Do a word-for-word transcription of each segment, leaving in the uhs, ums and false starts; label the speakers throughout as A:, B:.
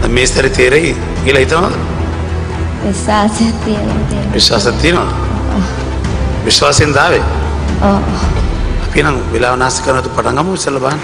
A: මේ සැරේ තේරෙයි කියලා හිතනවද?
B: විශ්වාසයක් තියෙනවා.
A: විශ්වාසයක් තියෙනවද? විශ්වාසයෙන් දාවේ?
B: ඔව්.
A: අපි නම් වෙලාව නාස්ති කරනකොට පටන් ගමු ඉස්සෙල්ලා බලන්න.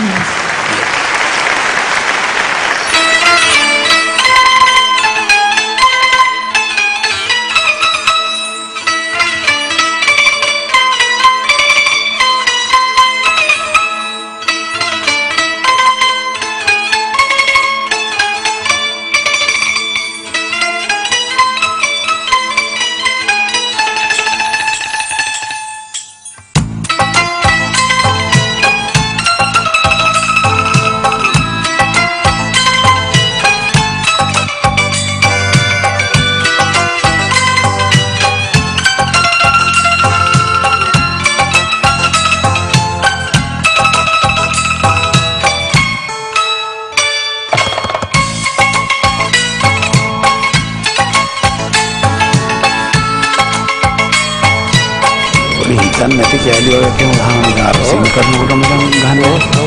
A: Dan nanti jadi oleh yang ulang harus ini karena udah udah ganda.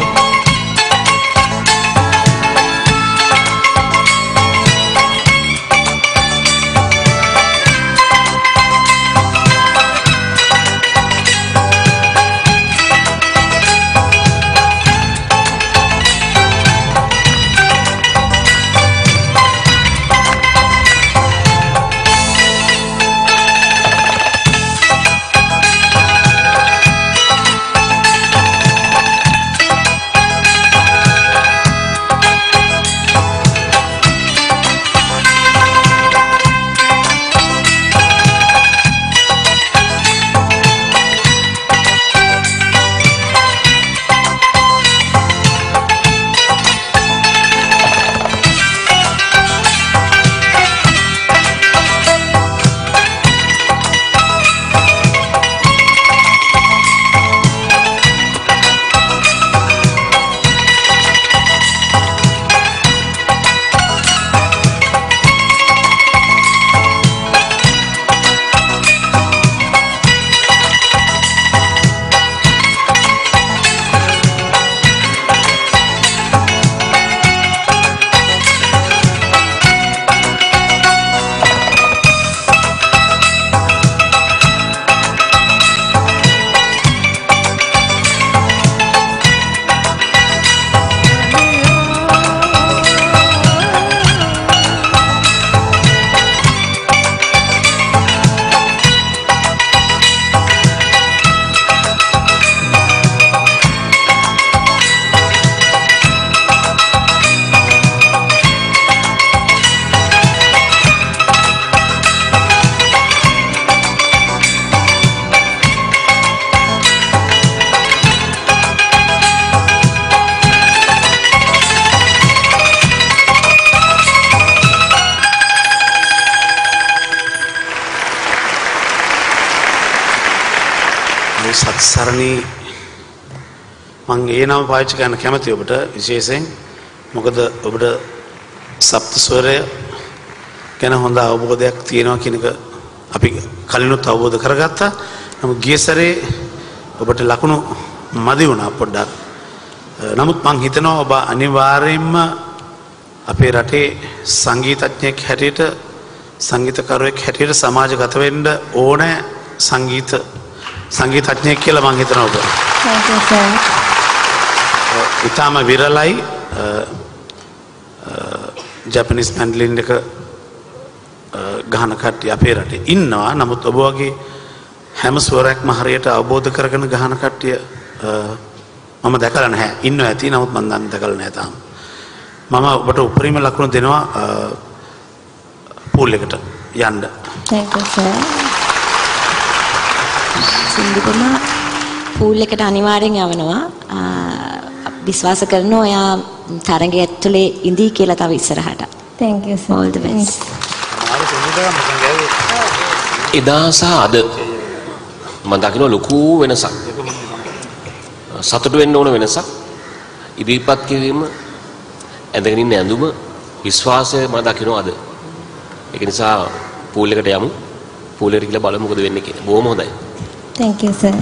A: සත්සරණී මම ඒ නම පාවිච්චි කරන්න කැමතියි ඔබට විශේෂයෙන් මොකද ඔබට සප්ත ස්වරය ගැන හොඳ අවබෝධයක් තියෙනවා කියන එක අපි කලිනුත් අවබෝධ කරගත්තා. නමුත් ගිය සැරේ ඔබට ලකුණු මදි වුණා පොඩ්ඩක්. නමුත් මම හිතනවා ඔබ අනිවාර්යයෙන්ම අපේ රටේ සංගීතඥයෙක් හැටියට සංගීතකරුවෙක් හැටියට සමාජගත වෙන්න ඕනේ සංගීත සංගීතඥයෙක් කියලා මම හිතනවා ඔබ.
B: Thank you sir.
A: ඉතාම විරලයි ජපනිස් මැන්ඩලින් එක ගහන කට්ටිය අපේ රටේ ඉන්නවා. නමුත් ඔබ වගේ හැම ස්වරයක්ම හරියට අවබෝධ කරගෙන ගහන කට්ටිය මම දැකලා නැහැ. ඉන්නව ඇති නමුත් මම දන්නේ දැකලා නැහැ තාම. මම ඔබට උපරිම ලකුණු දෙනවා පූල් එකට යන්න.
B: Thank you sir.
C: සින්දුකම පූල් එකට අනිවාර්යෙන් යවනවා. විශ්වාස කරනවා ඔයා තරඟය ඇතුලේ ඉඳී කියලා තව ඉස්සරහට.
B: Thank you sir.
C: All the best.
D: එදා සහ අද මම දකින්න ලොකු වෙනසක්. සතුටු වෙන්න ඕන වෙනසක්. ඉදිරිපත් කිරීම ඇඳගෙන ඉන්න ඇඳුම විශ්වාසය මම දකින්න අද. ඒක නිසා පූල් එකට යමු. පූල් එකට ගිහලා බලමු මොකද වෙන්නේ කියලා. බොහොම හොඳයි.
B: Thank you sir.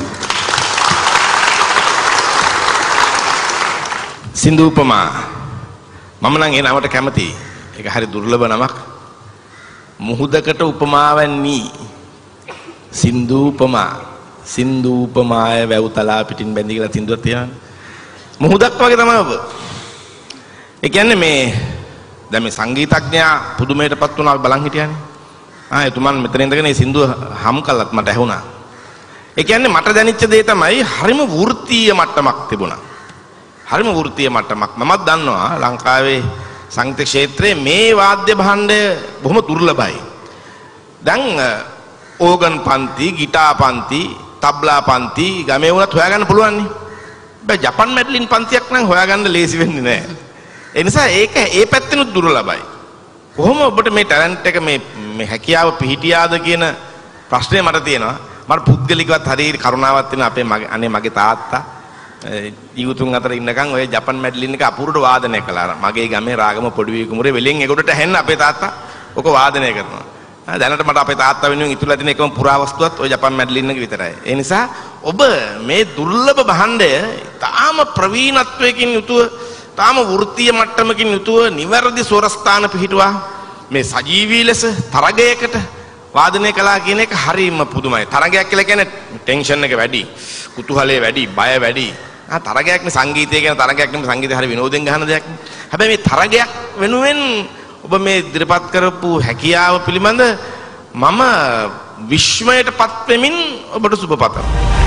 E: සින්දුපමා මම නම් ඒ නමට කැමතියි. ඒක හරි දුර්ලභ නමක්. මුහුදකට උපමාවන්නේ සින්දූපමා. සින්දූපමාය වැව් තලා පිටින් බැඳි කියලා සින්දුවක් තියෙනවානේ. මුහුදක් වගේ තමයි ඔබ. ඒ කියන්නේ මේ දැන් මේ සංගීතඥයා පුදුමයටපත් වුණා බලන් හිටියානේ. ආ එතුමන් මෙතන ඉඳගෙන මේ සින්දුව හම් කළත් මට ඇහුණා. ඒ කියන්නේ මට දැනෙච්ච දේ තමයි හරිම වෘත්තීය මට්ටමක් තිබුණා. හරිම වෘත්තීය මට්ටමක්. මමත් දන්නවා ලංකාවේ සංගීත ක්ෂේත්‍රයේ මේ වාද්‍ය භාණ්ඩය බොහොම දුර්ලභයි. දැන් ඕගන් පන්ති, ගිටාර් පන්ති, තබ්ලා පන්ති ගමේ වුණත් හොයාගන්න පුළුවන් නේ. බෑ ජපන් මැඩ්ලින් පන්තියක් නම් හොයාගන්න ලේසි වෙන්නේ නැහැ. ඒ නිසා ඒක ඒ පැත්තෙනුත් දුර්ලභයි. කොහොම ඔබට මේ ටැලන්ට් එක මේ මේ හැකියාව පිහිටියාද කියන ප්‍රශ්නේ මට තියෙනවා. මට පුද්ගලිකවත් හරියට කරුණාවක් තියෙන අපේ මගේ අනේ මගේ තාත්තා ජීවිතුන් අතර ඉන්නකන් ඔය ජපන් මැඩ්ලින් එක අපූර්වට වාදනය කළා. මගේ ගමේ රාගම පොඩි කුමරේ වෙලෙන් ඒකට ඇහෙන්න අපේ තාත්තා ඔක වාදනය කරනවා. දැනට මට අපේ තාත්තා වෙනුවෙන් ඉතුරුලා තියෙන එකම පුරාවස්තුවත් ඔය ජපන් මැඩ්ලින් එක විතරයි. ඒ නිසා ඔබ මේ දුර්ලභ භාණ්ඩය තාම ප්‍රවීණත්වයකින් යුතුව තාම වෘත්තීය මට්ටමකින් යුතුව නිවැරදි ස්වරස්ථාන පිහිටුවා මේ සජීවී ලෙස තරගයකට වාදනය කළා කියන එක හරිම පුදුමයි. තරගයක් කියලා කියන්නේ ටෙන්ෂන් එක වැඩි, කුතුහලය වැඩි, බය වැඩි. ආ තරගයක් නේ සංගීතය කියන තරගයක් නෙමෙයි සංගීතය හරිය විනෝදෙන් ගහන දෙයක්. හැබැයි මේ තරගයක් වෙනුවෙන් ඔබ මේ ඉදිරිපත් කරපු හැකියාව පිළිබඳ මම විශ්මයටපත් වෙමින් ඔබට සුබ පතනවා.